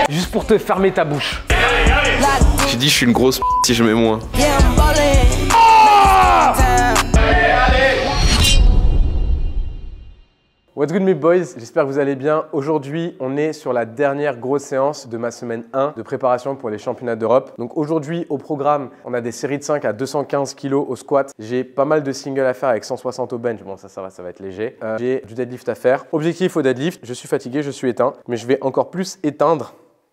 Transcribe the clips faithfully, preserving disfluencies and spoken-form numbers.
juste pour te fermer ta bouche. J'ai dit je suis une grosse p si je mets moins. What's good mes boys, j'espère que vous allez bien. Aujourd'hui, on est sur la dernière grosse séance de ma semaine un de préparation pour les championnats d'Europe. Donc aujourd'hui, au programme, on a des séries de cinq à deux cent quinze kilos au squat. J'ai pas mal de singles à faire avec cent soixante au bench. Bon, ça, ça va, ça va être léger. Euh, J'ai du deadlift à faire. Objectif au deadlift, je suis fatigué, je suis éteint. Mais je vais encore plus éteindre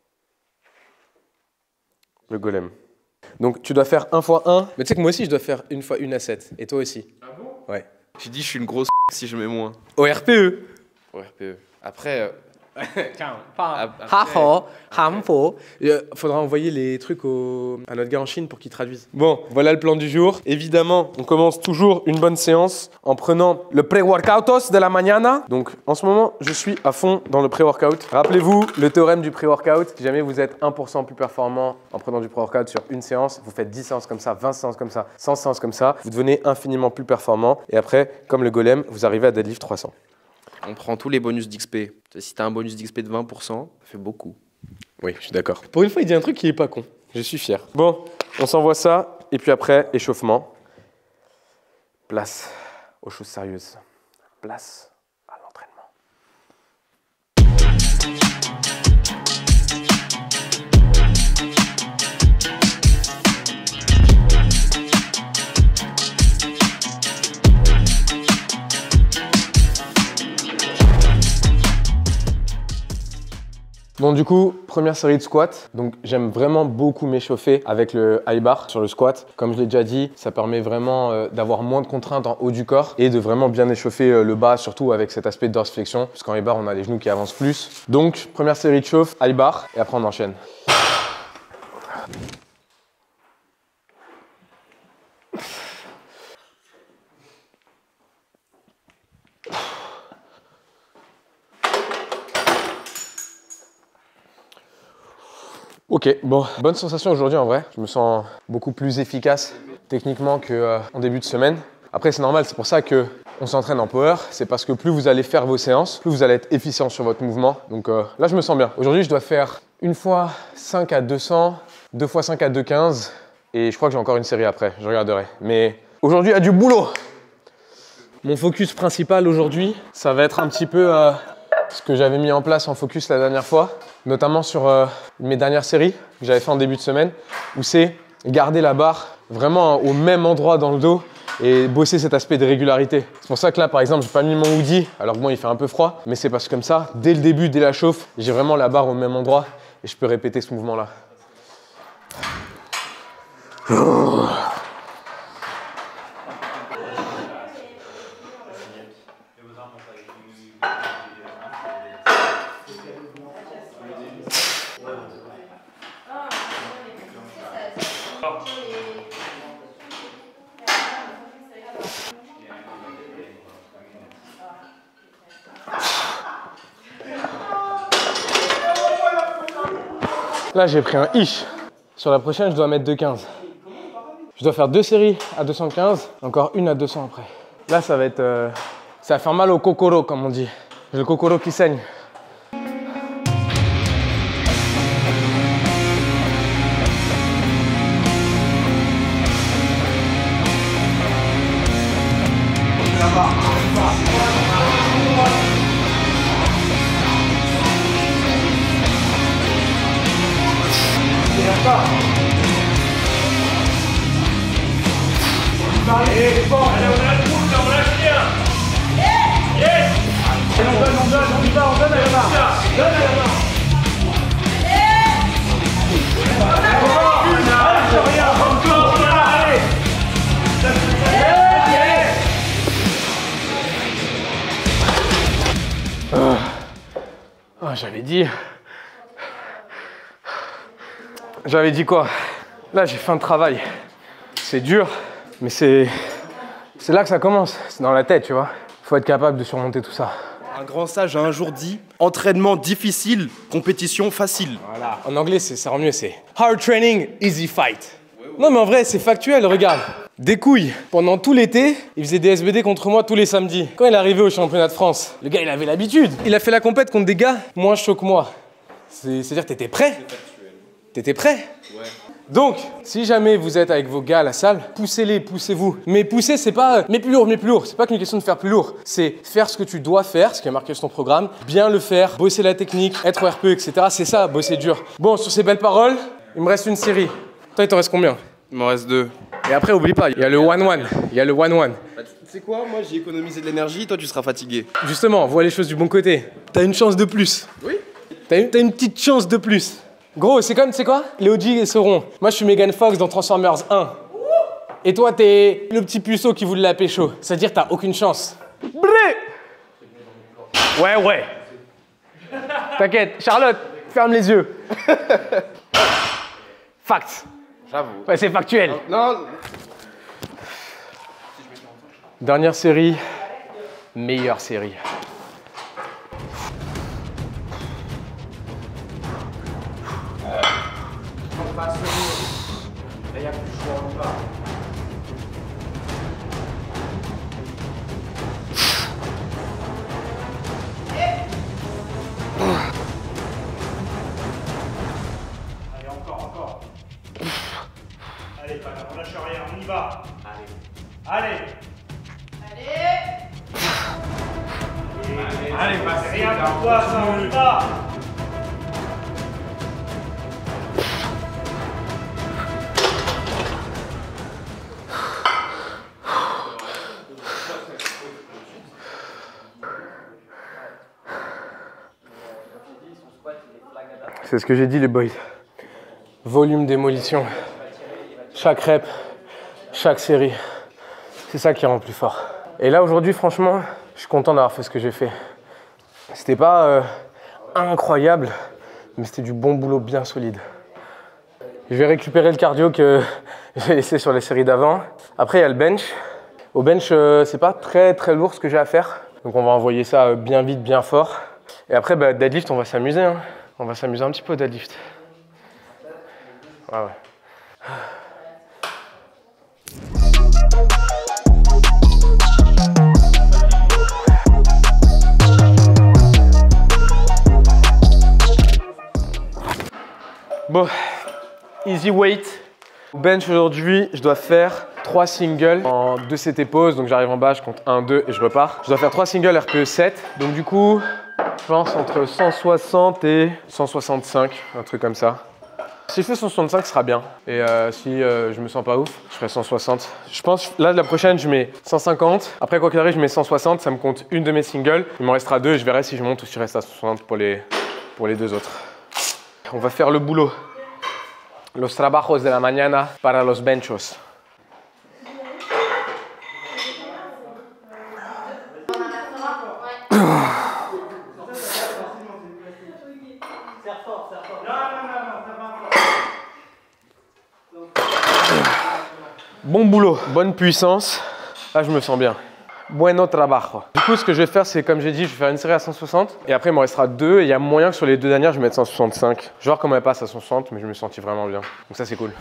le golem. Donc tu dois faire un fois un. Mais tu sais que moi aussi, je dois faire une fois une à sept. Et toi aussi. Ah bon? Ouais. J'ai dit je suis une grosse p si je mets moins. Au R P E. Au R P E. Après... Euh... Il faudra envoyer les trucs au... à notre gars en Chine pour qu'il traduise. Bon, voilà le plan du jour. Évidemment, on commence toujours une bonne séance en prenant le pré-workoutos de la mañana. Donc, en ce moment, je suis à fond dans le pré-workout. Rappelez-vous le théorème du pré-workout. Si jamais vous êtes un pour cent plus performant en prenant du pré-workout sur une séance, vous faites dix séances comme ça, vingt séances comme ça, cent séances comme ça, vous devenez infiniment plus performant. Et après, comme le golem, vous arrivez à deadlift trois cents. On prend tous les bonus d'X P. Si tu as un bonus d'X P de vingt pour cent, ça fait beaucoup. Oui, je suis d'accord. Pour une fois, il dit un truc qui est pas con. Je suis fier. Bon, on s'envoie ça. Et puis après, échauffement. Place aux choses sérieuses. Place à l'entraînement. Bon du coup, première série de squats. Donc j'aime vraiment beaucoup m'échauffer avec le high bar sur le squat. Comme je l'ai déjà dit, ça permet vraiment euh, d'avoir moins de contraintes en haut du corps et de vraiment bien échauffer euh, le bas, surtout avec cet aspect de dorsiflexion. Parce qu'en high bar, on a les genoux qui avancent plus. Donc première série de chauffe, high bar et après on enchaîne. Ok, bon, bonne sensation aujourd'hui en vrai. Je me sens beaucoup plus efficace techniquement qu'en euh, début de semaine. Après, c'est normal, c'est pour ça qu'on s'entraîne en power. C'est parce que plus vous allez faire vos séances, plus vous allez être efficient sur votre mouvement. Donc euh, là, je me sens bien. Aujourd'hui, je dois faire une fois cinq à deux cents, deux fois cinq à deux cent quinze. Et je crois que j'ai encore une série après, je regarderai. Mais aujourd'hui, il y a du boulot. Mon focus principal aujourd'hui, ça va être un petit peu euh, ce que j'avais mis en place en focus la dernière fois. Notamment sur euh, mes dernières séries que j'avais fait en début de semaine, où c'est garder la barre vraiment au même endroit dans le dos et bosser cet aspect de régularité. C'est pour ça que là, par exemple, j'ai pas mis mon hoodie, alors que bon, il fait un peu froid, mais c'est parce que comme ça, dès le début, dès la chauffe, j'ai vraiment la barre au même endroit et je peux répéter ce mouvement-là. Là, j'ai pris un ish. Sur la prochaine, je dois mettre deux quinze. Je dois faire deux séries à deux cent quinze, encore une à deux cents après. Là, ça va être... Euh, ça va faire mal au kokoro, comme on dit. J'ai le kokoro qui saigne. Allez, bon, allez, on a le coup, on lâche rien. Yes. Et on donne, on donne, on y va, on donne à la barre. Donne à la barre. Lâche rien, encore, allez. Oh, oh, j'avais dit... J'avais dit quoi? Là, j'ai faim de travail. C'est dur, mais c'est c'est là que ça commence. C'est dans la tête, tu vois. Il faut être capable de surmonter tout ça. Un grand sage a un jour dit « Entraînement difficile, compétition facile ». Voilà. En anglais, ça rend mieux, c'est « Hard training, easy fight ». Non, mais en vrai, c'est factuel, regarde. Des couilles. Pendant tout l'été, il faisait des S B D contre moi tous les samedis. Quand il est arrivé au championnat de France, le gars, il avait l'habitude. Il a fait la compète contre des gars moins chauds que moi. C'est-à-dire, t'étais prêt? T'étais prêt? Ouais. Donc, si jamais vous êtes avec vos gars à la salle, poussez-les, poussez-vous. Mais pousser, c'est pas mais plus lourd, mais plus lourd. C'est pas qu'une question de faire plus lourd. C'est faire ce que tu dois faire, ce qui est marqué sur ton programme, bien le faire, bosser la technique, être au R P E, et cetera. C'est ça, bosser dur. Bon, sur ces belles paroles, il me reste une série. Toi, il t'en reste combien? Il m'en reste deux. Et après, oublie pas, il y a le one-one. Il y a le one-one. Tu sais quoi, moi j'ai économisé de l'énergie, toi tu seras fatigué. Justement, vois les choses du bon côté. T'as une chance de plus. Oui. T'as une, t'as une petite chance de plus. Gros, c'est comme, tu sais quoi? Les O G sauront. Moi, je suis Megan Fox dans Transformers un. Et toi, t'es le petit puceau qui voulait la pécho. C'est-à-dire, t'as aucune chance. Bré! Ouais, ouais. T'inquiète, Charlotte, ferme les yeux. Fact. J'avoue. Ouais, c'est factuel. Non. Dernière série, meilleure série. Allez, encore, encore. Allez, pas on lâche rien, on y va. Allez. Allez. Allez. Allez, bah, c'est rien pour toi, ça, on y va. C'est ce que j'ai dit, les boys. Volume démolition. Chaque rep, chaque série. C'est ça qui rend plus fort. Et là, aujourd'hui, franchement, je suis content d'avoir fait ce que j'ai fait. C'était pas euh, incroyable, mais c'était du bon boulot bien solide. Je vais récupérer le cardio que j'ai laissé sur les séries d'avant. Après, il y a le bench. Au bench, euh, c'est pas très très lourd ce que j'ai à faire. Donc on va envoyer ça bien vite, bien fort. Et après, bah, deadlift, on va s'amuser. Hein. On va s'amuser un petit peu au deadlift. Ouais, ouais. Bon, easy weight. Bench aujourd'hui, je dois faire trois singles en deux C T pause. Donc j'arrive en bas, je compte un, deux et je repars. Je dois faire trois singles R P E sept. Donc du coup, je pense entre cent soixante et cent soixante-cinq, un truc comme ça. Si je fais cent soixante-cinq, ce sera bien. Et euh, si euh, je me sens pas ouf, je ferai cent soixante. Je pense, là, de la prochaine, je mets cent cinquante. Après, quoi qu'il arrive, je mets cent soixante. Ça me compte une de mes singles. Il m'en restera deux et je verrai si je monte ou si je reste à cent soixante pour les, pour les deux autres. On va faire le boulot. Los trabajos de la mañana para los benchos. Bon boulot, bonne puissance. Là, je me sens bien. Bueno trabajo. Du coup, ce que je vais faire, c'est comme j'ai dit, je vais faire une série à cent soixante. Et après, il m'en restera deux. Et il y a moyen que sur les deux dernières, je mette cent soixante-cinq. Je vais voir comment elle passe à cent soixante, mais je me sentis vraiment bien. Donc ça, c'est cool.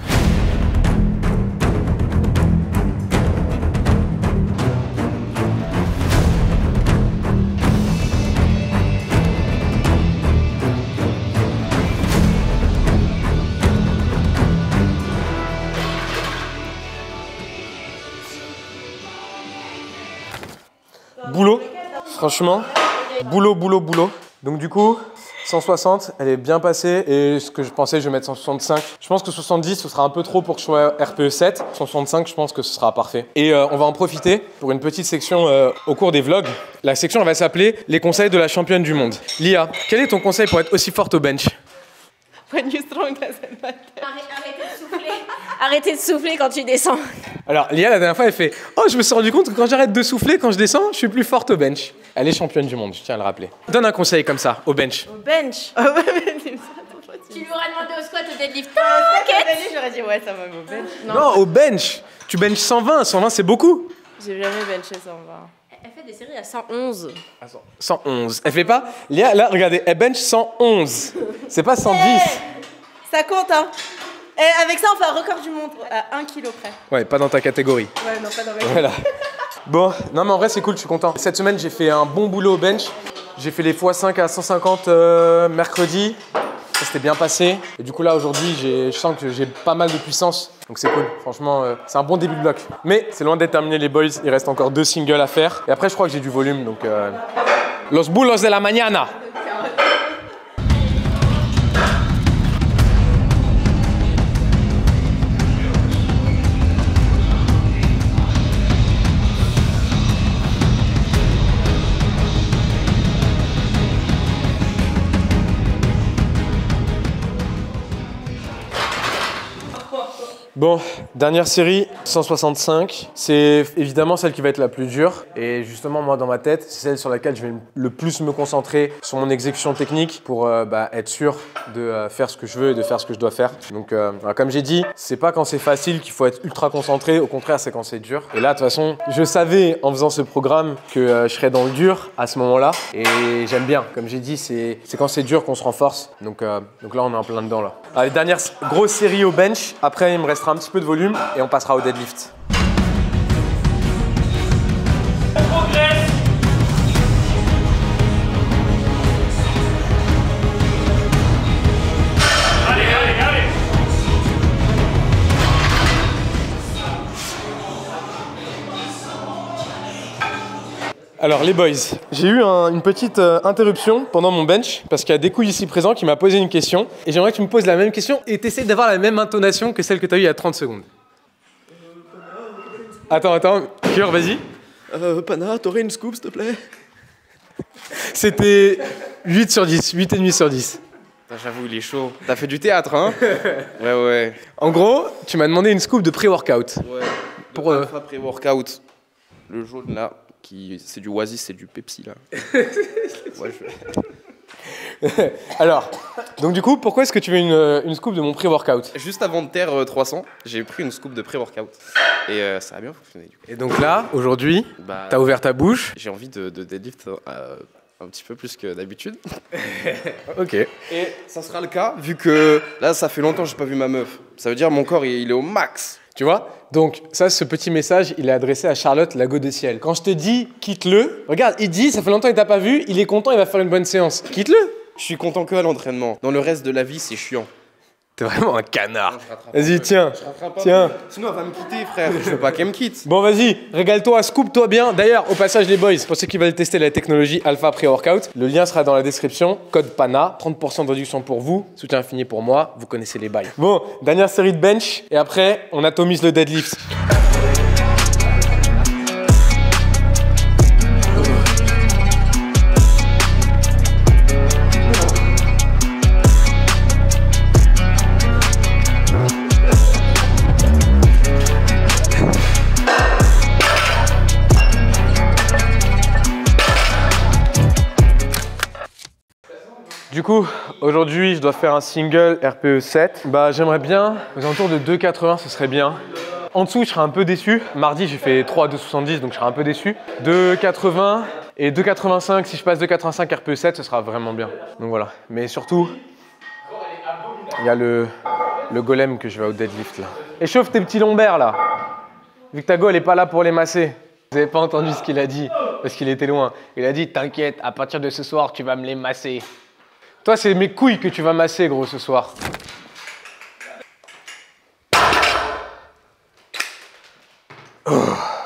Boulot, franchement, boulot, boulot, boulot. Donc du coup, cent soixante, elle est bien passée et ce que je pensais, je vais mettre cent soixante-cinq. Je pense que soixante-dix, ce sera un peu trop pour que je sois R P E sept. cent soixante-cinq, je pense que ce sera parfait. Et euh, on va en profiter pour une petite section euh, au cours des vlogs. La section, elle va s'appeler les conseils de la championne du monde. Lia, quel est ton conseil pour être aussi forte au bench? When you strong doesn't matter. Arrêtez de souffler. Arrêtez de souffler quand tu descends. Alors, Lia, la dernière fois, elle fait « Oh, je me suis rendu compte que quand j'arrête de souffler, quand je descends, je suis plus forte au bench. » Elle est championne du monde, je tiens à le rappeler. Donne un conseil comme ça, au bench. Au bench. Tu lui aurais demandé au squat, au deadlift. T'inquiète. J'aurais dit ouais, ça va au bench. Non. Non, au bench. Tu benches cent vingt, cent vingt c'est beaucoup. J'ai jamais benché cent vingt. Elle fait des séries à cent onze. cent onze. Elle fait pas. Lia, là, regardez, elle bench cent onze. C'est pas cent dix. Hey, ça compte, hein. Et avec ça, on fait un record du monde à un kilo près. Ouais, pas dans ta catégorie. Ouais, non, pas dans ma Voilà. Bon, non mais en vrai c'est cool, je suis content. Cette semaine j'ai fait un bon boulot au bench. J'ai fait les fois cinq à cent cinquante euh, mercredi. Ça s'était bien passé. Et du coup là aujourd'hui, je sens que j'ai pas mal de puissance. Donc c'est cool. Franchement, euh, c'est un bon début de bloc. Mais c'est loin d'être terminé les boys. Il reste encore deux singles à faire. Et après, je crois que j'ai du volume. Donc euh... Los bulos de la mañana. Bon, dernière série, cent soixante-cinq. C'est évidemment celle qui va être la plus dure. Et justement, moi, dans ma tête, c'est celle sur laquelle je vais le plus me concentrer sur mon exécution technique pour euh, bah, être sûr de euh, faire ce que je veux et de faire ce que je dois faire. Donc, euh, voilà, comme j'ai dit, c'est pas quand c'est facile qu'il faut être ultra concentré. Au contraire, c'est quand c'est dur. Et là, de toute façon, je savais en faisant ce programme que euh, je serais dans le dur à ce moment-là. Et j'aime bien. Comme j'ai dit, c'est quand c'est dur qu'on se renforce. Donc, euh, donc là, on est en plein dedans. Là. Allez, dernière grosse série au bench. Après, il me restera un petit peu de volume et on passera au deadlift. On progresse. Allez, allez, allez. Alors les boys, j'ai eu un- une petite euh, interruption pendant mon bench parce qu'il y a des couilles ici présents qui m'a posé une question et j'aimerais que tu me poses la même question et t'essayes d'avoir la même intonation que celle que tu as eue il y a trente secondes. Attends, attends, Cure, vas-y. Euh, Pana, t'aurais une scoop, s'il te plaît? C'était huit sur dix, huit virgule cinq sur dix. J'avoue, il est chaud. T'as fait du théâtre, hein? Ouais, ouais. En gros, tu m'as demandé une scoop de pré-workout. Ouais. Pour, euh, Alpha pré-workout. Le jaune là, qui c'est du Oasis, c'est du Pepsi là. Ouais, je- Alors, donc du coup, pourquoi est-ce que tu veux une, une scoop de mon pré-workout? Juste avant de terre euh, trois cents, j'ai pris une scoop de pré-workout. Et euh, ça a bien fonctionné du coup. Et donc là, aujourd'hui, Bah, t'as ouvert ta bouche. j'ai envie de, de deadlift euh, un petit peu plus que d'habitude. Ok. Et ça sera le cas, vu que là, ça fait longtemps que j'ai pas vu ma meuf. Ça veut dire mon corps, il, il est au max. Tu vois? Donc ça, ce petit message, il est adressé à Charlotte, la go de ciel. Quand je te dis quitte-le, regarde, il dit, ça fait longtemps qu'il t'a pas vu, il est content, il va faire une bonne séance. Quitte-le. Je suis content que à l'entraînement. Dans le reste de la vie, c'est chiant. T'es vraiment un canard. Je rattrape Vas-y, un peu. tiens. Je rattrape un Tiens. peu. Sinon, elle va me quitter, frère. Je veux pas qu'elle me quitte. Bon, vas-y, régale-toi, scoop-toi bien. D'ailleurs, au passage, les boys, pour ceux qui veulent tester la technologie Alpha Pré-Workout, le lien sera dans la description. Code PANA, trente pour cent de réduction pour vous, soutien infini pour moi, vous connaissez les bails. Bon, dernière série de bench, et après, on atomise le deadlift. Du coup, aujourd'hui, je dois faire un single R P E sept. Bah, j'aimerais bien, aux alentours de deux virgule quatre-vingts, ce serait bien. En dessous, je serais un peu déçu. Mardi, j'ai fait trois à deux virgule soixante-dix, donc je serais un peu déçu. deux virgule quatre-vingts et deux virgule quatre-vingt-cinq, si je passe deux virgule quatre-vingt-cinq R P E sept, ce sera vraiment bien. Donc voilà. Mais surtout, il y a le, le golem que je vais au deadlift là. Échauffe tes petits lombaires là. Vu que ta go, elle est pas là pour les masser. Vous avez pas entendu ce qu'il a dit, parce qu'il était loin. Il a dit, t'inquiète, à partir de ce soir, tu vas me les masser. Toi, c'est mes couilles que tu vas masser, gros, ce soir. Oh.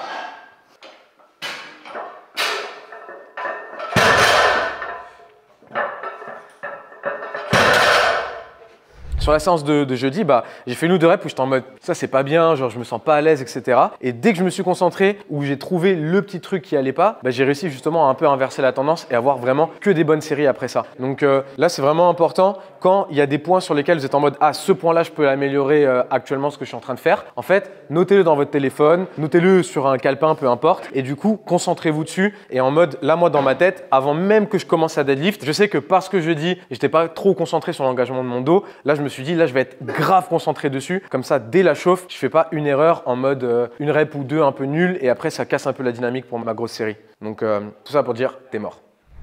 Sur la séance de, de jeudi, bah, j'ai fait une ou deux reps où j'étais en mode ça c'est pas bien, genre je me sens pas à l'aise, et cetera. Et dès que je me suis concentré, où j'ai trouvé le petit truc qui allait pas, bah, j'ai réussi justement à un peu inverser la tendance et avoir vraiment que des bonnes séries après ça. Donc euh, là c'est vraiment important quand il y a des points sur lesquels vous êtes en mode ah ce point là je peux l'améliorer euh, actuellement ce que je suis en train de faire. En fait, notez-le dans votre téléphone, notez-le sur un calepin, peu importe. Et du coup, concentrez-vous dessus et en mode là moi dans ma tête, avant même que je commence à deadlift, je sais que parce que je dis j'étais pas trop concentré sur l'engagement de mon dos, là je me suis dit là je vais être grave concentré dessus, comme ça dès la chauffe je fais pas une erreur en mode euh, une rep ou deux un peu nul et après ça casse un peu la dynamique pour ma grosse série. Donc euh, tout ça pour dire t'es mort.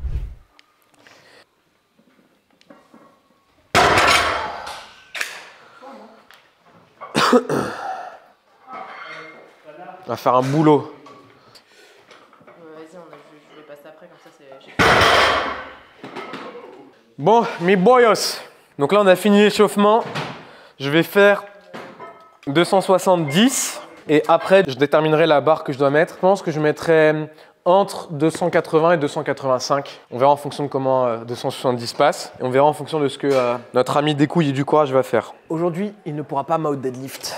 On va faire un boulot. Euh, Vas-y, on a- je, je vais passer après, comme ça c'est. Bon, mes boyos, Donc là, on a fini l'échauffement. Je vais faire deux cent soixante-dix et après, je déterminerai la barre que je dois mettre. Je pense que je mettrai entre deux cent quatre-vingts et deux cent quatre-vingt-cinq. On verra en fonction de comment euh, deux cent soixante-dix passe et on verra en fonction de ce que euh, notre ami des couilles et du courage va faire. Aujourd'hui, il ne pourra pas m'out deadlift.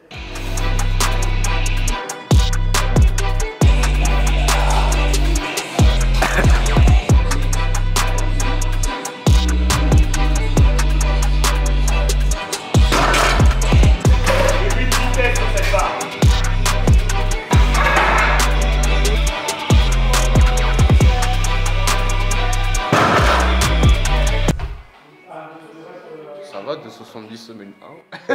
De soixante-dix semaines un.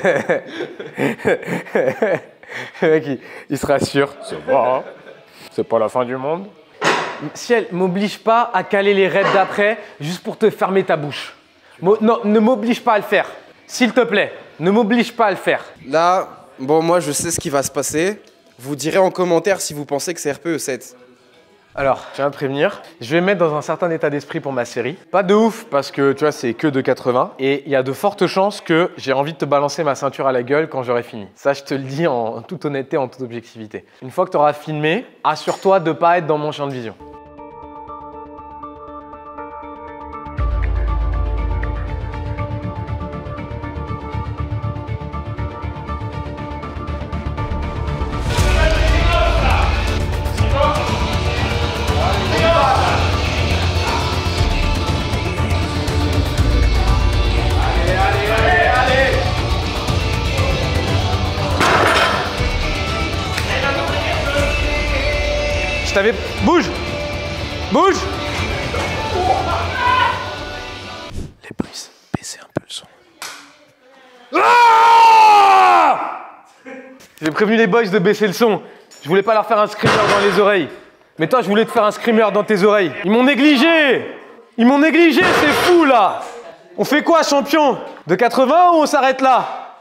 Le mec, il, il se rassure. C'est bon, hein. C'est pas la fin du monde. Ciel, m'oblige pas à caler les reps d'après juste pour te fermer ta bouche. Mo non, ne m'oblige pas à le faire. S'il te plaît, ne m'oblige pas à le faire. Là, bon, moi, je sais ce qui va se passer. Vous direz en commentaire si vous pensez que c'est R P E sept. Alors, je viens de prévenir, je vais me mettre dans un certain état d'esprit pour ma série. Pas de ouf parce que tu vois, c'est que de quatre-vingts et il y a de fortes chances que j'ai envie de te balancer ma ceinture à la gueule quand j'aurai fini. Ça, je te le dis en toute honnêteté, en toute objectivité. Une fois que tu auras filmé, assure-toi de ne pas être dans mon champ de vision. Je t'avais... Bouge! Bouge! Les brises, baissez un peu le son. Ah! J'ai prévenu les boys de baisser le son. Je voulais pas leur faire un screamer dans les oreilles. Mais toi, je voulais te faire un screamer dans tes oreilles. Ils m'ont négligé! Ils m'ont négligé, c'est fou là! On fait quoi, champion? De quatre-vingts ou on s'arrête là?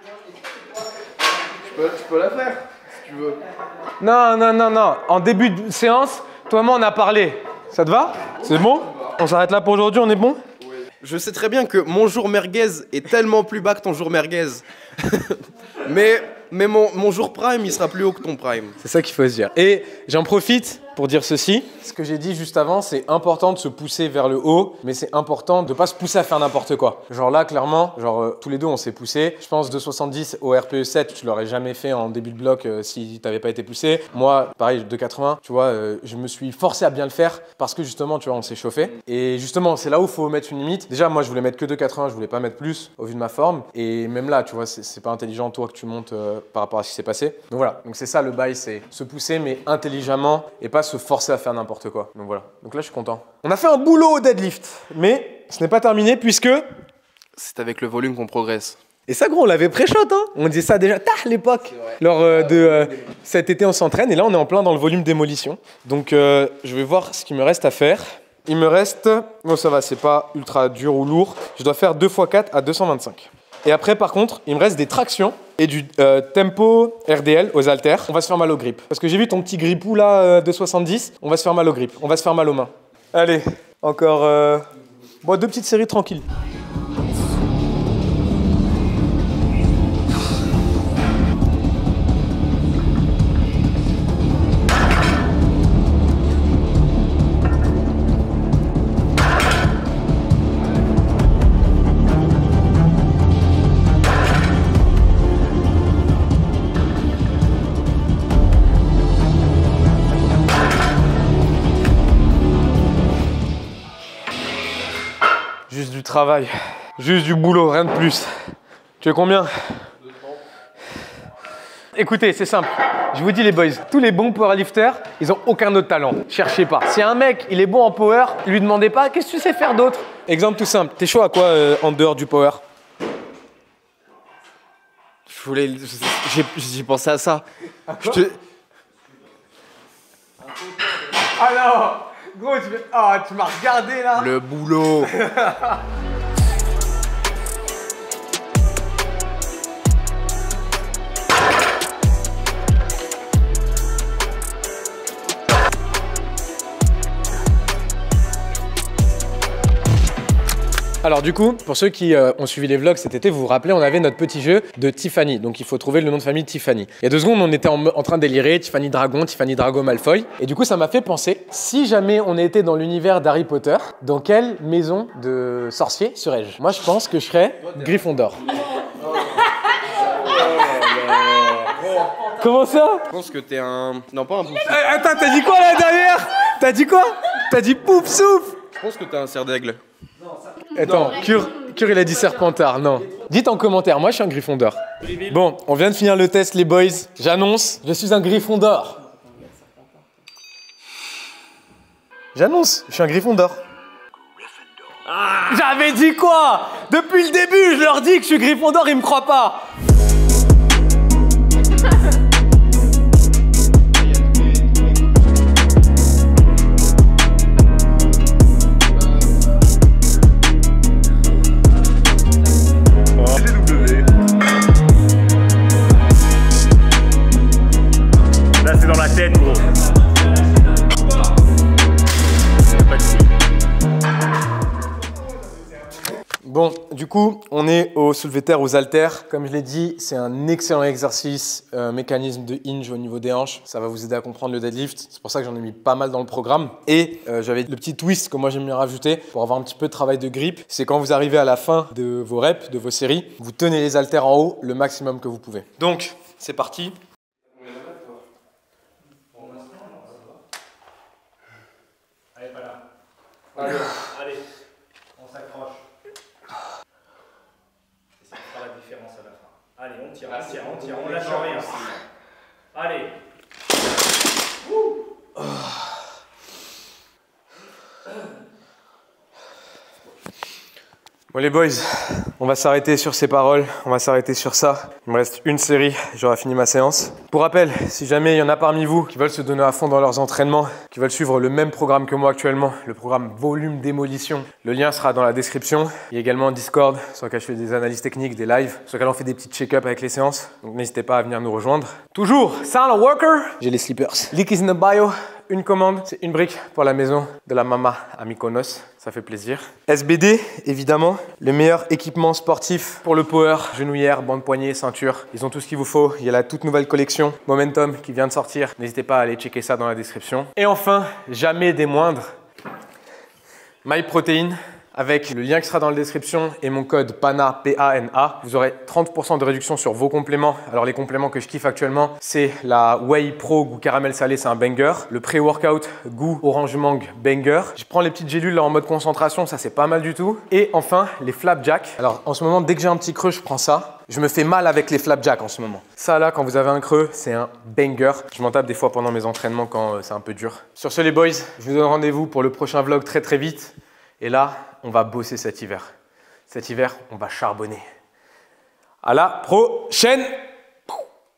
Je peux, je peux la faire, si tu veux. Non, non, non, non. En début de séance, toi et moi, on a parlé. Ça te va? C'est bon? On s'arrête là pour aujourd'hui, on est bon? Oui. Je sais très bien que mon jour merguez est tellement plus bas que ton jour merguez. mais mais mon, mon jour prime, il sera plus haut que ton prime. C'est ça qu'il faut se dire. Et j'en profite pour dire ceci. Ce que j'ai dit juste avant, c'est important de se pousser vers le haut, mais c'est important de ne pas se pousser à faire n'importe quoi. Genre là, clairement, genre euh, tous les deux, on s'est poussé. Je pense deux soixante-dix au R P E sept, tu l'aurais jamais fait en début de bloc euh, si tu n'avais pas été poussé. Moi, pareil, deux quatre-vingts, tu vois, euh, je me suis forcé à bien le faire parce que justement, tu vois, on s'est chauffé. Et justement, c'est là où il faut mettre une limite. Déjà, moi, je voulais mettre que deux quatre-vingts, je voulais pas mettre plus au vu de ma forme. Et même là, tu vois, c'est pas intelligent, toi, que tu montes euh, par rapport à ce qui s'est passé. Donc voilà, donc c'est ça le bail, c'est se pousser, mais intelligemment et pas se forcer à faire n'importe quoi. Donc voilà, donc là, je suis content. On a fait un boulot au deadlift, mais ce n'est pas terminé puisque... C'est avec le volume qu'on progresse. Et ça, gros, on l'avait pré-shot, hein. On disait ça déjà, tard, à l'époque. Lors euh, de euh, cet été, on s'entraîne et là, on est en plein dans le volume démolition. Donc, euh, je vais voir ce qu'il me reste à faire. Il me reste... Oh, ça va, c'est pas ultra dur ou lourd. Je dois faire deux fois quatre à deux cent vingt-cinq. Et après, par contre, il me reste des tractions et du euh, tempo R D L aux haltères. On va se faire mal au grip. Parce que j'ai vu ton petit grippou là euh, de soixante-dix. On va se faire mal au grip. On va se faire mal aux mains. Allez, encore euh... bon, deux petites séries tranquilles. Juste du travail, juste du boulot, rien de plus. Tu es combien? Écoutez, c'est simple. Je vous dis les boys, tous les bons powerlifters, ils ont aucun autre talent. Cherchez pas. Si un mec, il est bon en power, lui demandez pas qu'est-ce que tu sais faire d'autre. Exemple tout simple. T'es chaud à quoi euh, en dehors du power? Je voulais... J'ai pensé à ça. Je te... Ah non! Gros, tu, fais... oh, tu m'as regardé là. Le boulot. Alors du coup, pour ceux qui euh, ont suivi les vlogs cet été, vous vous rappelez, on avait notre petit jeu de Tiffany. Donc il faut trouver le nom de famille Tiffany. Il y a deux secondes, on était en, en train de délirer, Tiffany Dragon, Tiffany Drago Malfoy. Et du coup, ça m'a fait penser, si jamais on était dans l'univers d'Harry Potter, dans quelle maison de sorcier serais-je? Moi, je pense que je serais Gryffondor. Comment ça? Je pense que t'es un... Non, pas un pouf. Euh, Attends, t'as dit quoi là derrière? T'as dit quoi? T'as dit pouf souf? Je pense que t'es un cerf d'aigle. Attends, Cure, Cure il a dit Serpentard, non. Dites en commentaire, moi je suis un Gryffondor. Bon, on vient de finir le test les boys. J'annonce, je suis un Gryffondor. J'annonce, je suis un Gryffondor. Ah, j'avais dit quoi? Depuis le début, je leur dis que je suis Gryffondor, ils me croient pas. Bon, du coup, on est au soulevé terre, aux haltères. Comme je l'ai dit, c'est un excellent exercice, euh, mécanisme de hinge au niveau des hanches. Ça va vous aider à comprendre le deadlift. C'est pour ça que j'en ai mis pas mal dans le programme. Et euh, j'avais le petit twist que moi j'aime bien rajouter pour avoir un petit peu de travail de grip. C'est quand vous arrivez à la fin de vos reps, de vos séries, vous tenez les haltères en haut le maximum que vous pouvez. Donc, c'est parti. Allez, pas là. Allez, allez, on s'accroche. Et ça fera la différence à la fin. Allez, on tire, on tire, on tire, on lâche rien. Allez. Ouh. Bon les boys, on va s'arrêter sur ces paroles, on va s'arrêter sur ça. Il me reste une série, j'aurai fini ma séance. Pour rappel, si jamais il y en a parmi vous qui veulent se donner à fond dans leurs entraînements, qui veulent suivre le même programme que moi actuellement, le programme Volume Démolition, le lien sera dans la description. Il y a également un Discord sur lequel je fais des analyses techniques, des lives, sur lequel on fait des petits check-up avec les séances. Donc n'hésitez pas à venir nous rejoindre. Toujours, Sound Worker, j'ai les slippers. Link is in the bio. Une commande, c'est une brique pour la maison de la mama à Mykonos, ça fait plaisir. S B D, évidemment, le meilleur équipement sportif pour le power, genouillère, bande poignée, ceinture. Ils ont tout ce qu'il vous faut. Il y a la toute nouvelle collection Momentum qui vient de sortir. N'hésitez pas à aller checker ça dans la description. Et enfin, jamais des moindres, MyProtein. Avec le lien qui sera dans la description et mon code PANA, P A N A, vous aurez trente pour cent de réduction sur vos compléments. Alors les compléments que je kiffe actuellement, c'est la Whey Pro goût caramel salé, c'est un banger. Le pré-workout goût orange mangue, banger. Je prends les petites gélules là en mode concentration, ça c'est pas mal du tout. Et enfin, les flapjacks. Alors en ce moment, dès que j'ai un petit creux, je prends ça. Je me fais mal avec les flapjacks en ce moment. Ça là, quand vous avez un creux, c'est un banger. Je m'en tape des fois pendant mes entraînements quand euh, c'est un peu dur. Sur ce les boys, je vous donne rendez-vous pour le prochain vlog très très vite. Et là, on va bosser cet hiver. Cet hiver, on va charbonner. À la prochaine!